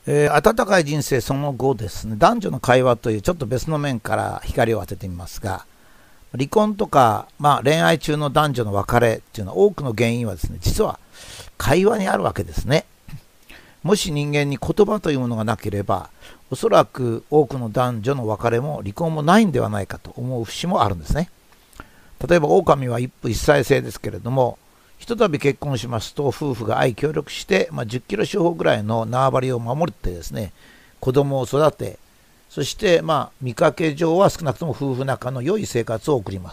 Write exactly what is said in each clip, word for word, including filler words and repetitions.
えー温かい人生その後ですね、男女の会話というちょっと別の面から光を当ててみますが、離婚とか、まあ、恋愛中の男女の別れっていうのは多くの原因はですね、実は会話にあるわけですね。もし人間に言葉というものがなければ、おそらく多くの男女の別れも離婚もないんではないかと思う節もあるんですね。例えば狼は一夫一妻制ですけれども、ひとたび結婚しますと夫婦が愛協力して、まあ、じゅっキロ四方ぐらいの縄張りを守ってですね、子供を育て、そしてまあ見かけ上は少なくとも夫婦仲の良い生活を送ります。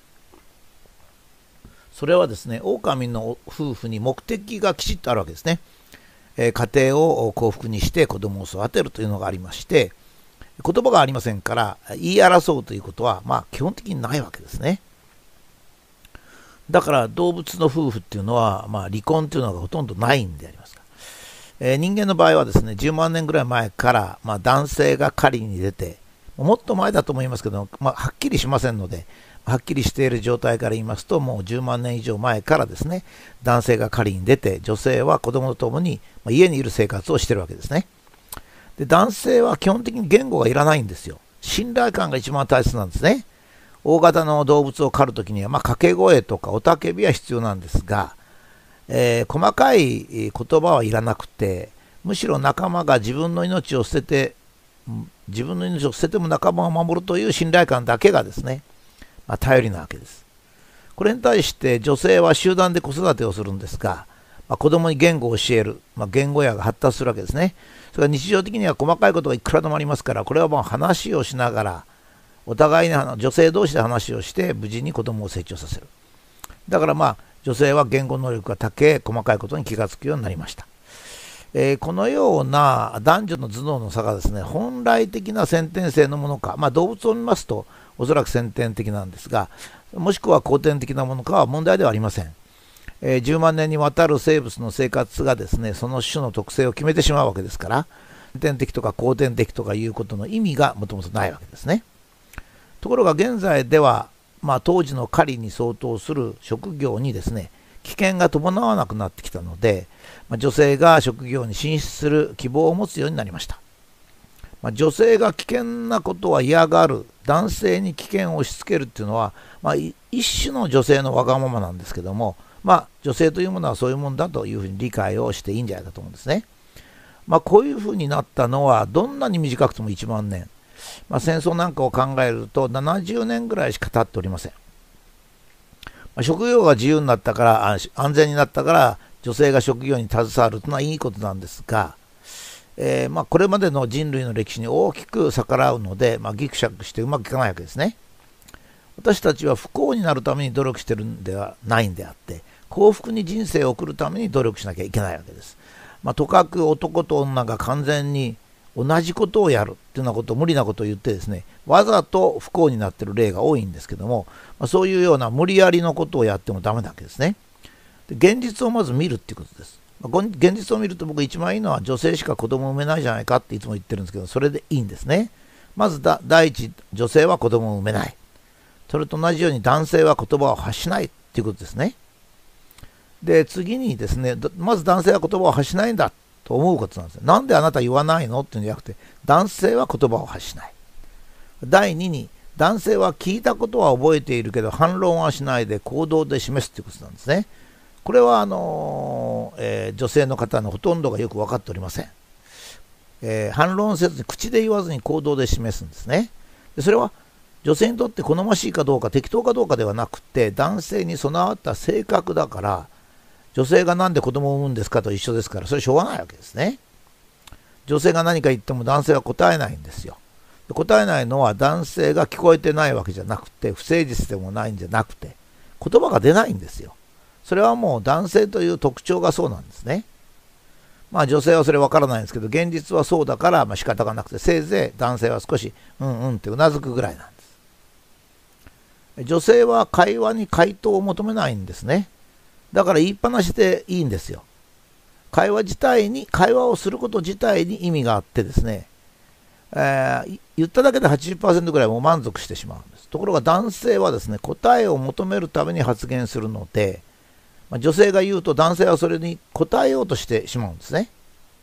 それはですね、狼の夫婦に目的がきちっとあるわけですね。えー家庭を幸福にして子供を育てるというのがありまして、言葉がありませんから言い争うということはまあ基本的にないわけですね。だから動物の夫婦っていうのは、まあ、離婚というのがほとんどないんでありますが、えー人間の場合はですね、じゅうまんねんぐらい前から、まあ、男性が狩りに出て、もっと前だと思いますけど、まあ、はっきりしませんので、はっきりしている状態から言いますと、もうじゅうまんねん以上前からですね、男性が狩りに出て、女性は子供と共にまあ家にいる生活をしているわけですね。で、男性は基本的に言語がいらないんですよ。信頼感が一番大切なんですね。大型の動物を狩るときには、まあ、掛け声とか雄たけびは必要なんですが、えー細かい言葉はいらなくて、むしろ仲間が自分の命を捨てて、うん自分の命を捨てても仲間を守るという信頼感だけがですね、まあ、頼りなわけです。これに対して女性は集団で子育てをするんですが、まあ、子供に言語を教える、まあ、言語野が発達するわけですね。それから日常的には細かいことがいくらでもありますから、これはもう話をしながら、お互いに女性同士で話をして無事に子供を成長させる。だからまあ女性は言語能力が高い、細かいことに気がつくようになりました。えーこのような男女の頭脳の差がですね、本来的な先天性のものか、まあ、動物を見ますとおそらく先天的なんですが、もしくは後天的なものかは問題ではありません。えーじゅうまんねんにわたる生物の生活がですね、その種の特性を決めてしまうわけですから、先天的とか後天的とかいうことの意味がもともとないわけですね。ところが現在では、まあ、当時の狩りに相当する職業にですね、危険が伴わなくなってきたので、まあ、女性が職業に進出する希望を持つようになりました。まあ、女性が危険なことは嫌がる、男性に危険を押し付けるっていうのは、まあ、い一種の女性のわがままなんですけども、まあ、女性というものはそういうもんだというふうに理解をしていいんじゃないかと思うんですね。まあ、こういうふうになったのはどんなに短くともいちまんねん、まあ、戦争なんかを考えるとななじゅうねんぐらいしか経っておりません。まあ、職業が自由になったから、あ安全になったから女性が職業に携わるというのはいいことなんですが、えーまあ、これまでの人類の歴史に大きく逆らうので、まあ、ギクシャクしてうまくいかないわけですね。私たちは不幸になるために努力してるんではないんであって、幸福に人生を送るために努力しなきゃいけないわけです。まあ、とかく男と女が完全に同じことをやるっていうようなことを無理なことを言ってですね、わざと不幸になっている例が多いんですけども、まあ、そういうような無理やりのことをやってもダメなわけですね。で、現実をまず見るっていうことです。まあ、ご現実を見ると僕一番いいのは女性しか子供を産めないじゃないかっていつも言ってるんですけど、それでいいんですね。まずだ第一、女性は子供を産めない。それと同じように男性は言葉を発しないっていうことですね。で、次にですね、まず男性は言葉を発しないんだと思うことなんですよ。なんであなた言わないのっていうんじゃなくて、男性は言葉を発しない。第二に、男性は聞いたことは覚えているけど反論はしないで行動で示すということなんですね。これはあの、えー女性の方のほとんどがよく分かっておりません。えー反論せずに口で言わずに行動で示すんですね。でそれは女性にとって好ましいかどうか適当かどうかではなくて、男性に備わった性格だから、女性がなんで子供を産むんですかと一緒ですから、それしょうがないわけですね。女性が何か言っても男性は答えないんですよ。答えないのは男性が聞こえてないわけじゃなくて、不誠実でもないんじゃなくて、言葉が出ないんですよ。それはもう男性という特徴がそうなんですね。まあ女性はそれ分からないんですけど、現実はそうだから、まあ仕方がなくて、せいぜい男性は少しうんうんってうなずくぐらいなんです。女性は会話に回答を求めないんですね。だから言いっぱなしでいいんですよ。会話自体に、会話をすること自体に意味があってですね、えー言っただけで はちじゅっパーセント ぐらいもう満足してしまうんです。ところが男性はですね、答えを求めるために発言するので、まあ女性が言うと男性はそれに答えようとしてしまうんですね。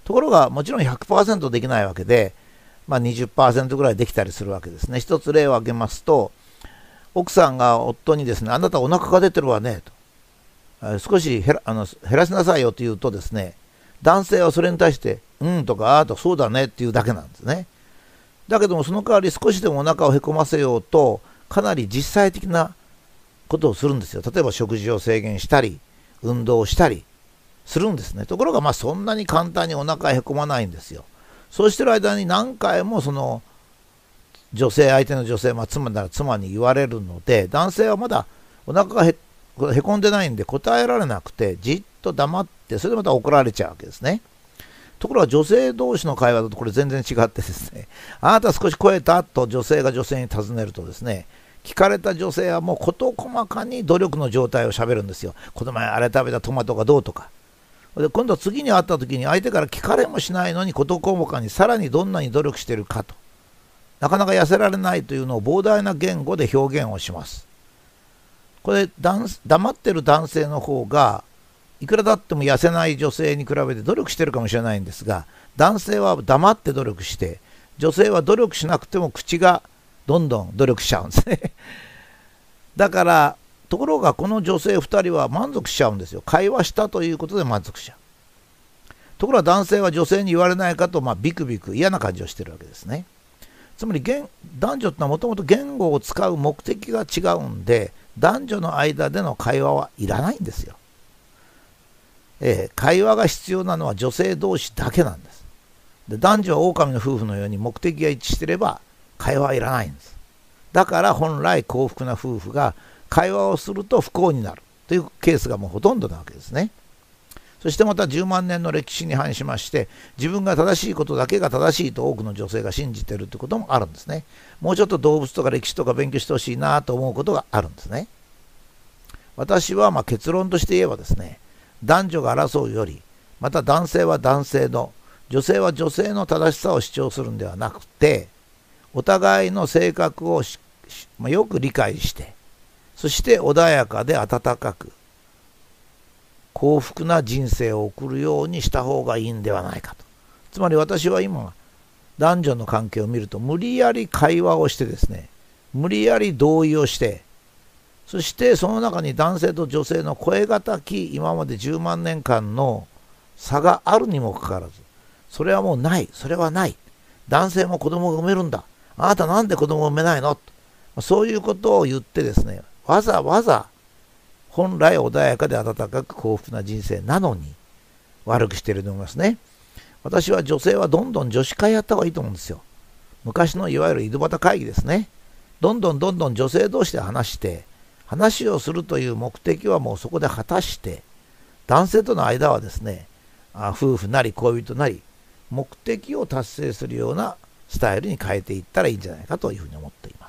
ところがもちろん ひゃくパーセント できないわけで、まあ、にじゅっパーセント ぐらいできたりするわけですね。一つ例を挙げますと、奥さんが夫にですね、あなたお腹が出てるわねと、少し減ら、あの減らしなさいよと言うとですね、男性はそれに対してうんとかあーとそうだねっていうだけなんですね。だけどもその代わり少しでもお腹をへこませようとかなり実際的なことをするんですよ。例えば食事を制限したり運動をしたりするんですね。ところがまあそんなに簡単にお腹へこまないんですよ。そうしてる間に何回もその女性相手の女性、まあ、妻なら妻に言われるので、男性はまだお腹が へ, へこんでないんで答えられなくてじっと黙って、それでまた怒られちゃうわけですね。ところが女性同士の会話だとこれ全然違ってですね、あなた少し超えたと女性が女性に尋ねるとですね、聞かれた女性はもう事細かに努力の状態をしゃべるんですよ。この前あれ食べたトマトがどうとか。で今度は次に会った時に相手から聞かれもしないのに事細かにさらにどんなに努力しているかと、なかなか痩せられないというのを膨大な言語で表現をします。これ黙ってる男性の方がいくらだっても痩せない女性に比べて努力してるかもしれないんですが、男性は黙って努力して、女性は努力しなくても口がどんどん努力しちゃうんですね。だからところがこの女性ふたりは満足しちゃうんですよ。会話したということで満足しちゃう。ところが男性は女性に言われないかと、まあ、ビクビク嫌な感じをしてるわけですね。つまり男女ってのはもともと言語を使う目的が違うんで、男女の間での会話はいらないんですよ。えー、会話が必要なのは女性同士だけなんです。で男女は狼の夫婦のように目的が一致していれば会話はいらないんです。だから本来幸福な夫婦が会話をすると不幸になるというケースがもうほとんどなわけですね。そしてまたじゅうまんねんの歴史に反しまして、自分が正しいことだけが正しいと多くの女性が信じているということもあるんですね。もうちょっと動物とか歴史とか勉強してほしいなと思うことがあるんですね。私はまあ結論として言えばですね、男女が争うより、また男性は男性の、女性は女性の正しさを主張するんではなくて、お互いの性格をし、まあ、よく理解して、そして穏やかで温かく幸福な人生を送るようにした方がいいんではないかと。つまり私は今男女の関係を見ると、無理やり会話をしてですね、無理やり同意をして、そしてその中に男性と女性の超え難き今までじゅうまんねんかんの差があるにもかかわらず、それはもうない、それはない、男性も子供が産めるんだ、あなたなんで子供を産めないの、そういうことを言ってですね、わざわざ本来穏やかで温かく幸福な人生なのに悪くしていると思いますね。私は女性はどんどん女子会やった方がいいと思うんですよ。昔のいわゆる井戸端会議ですね。どんどんどんどん女性同士で話して、話をするという目的はもうそこで果たして、男性との間はですね、あ夫婦なり恋人なり目的を達成するようなスタイルに変えていったらいいんじゃないかというふうに思っています。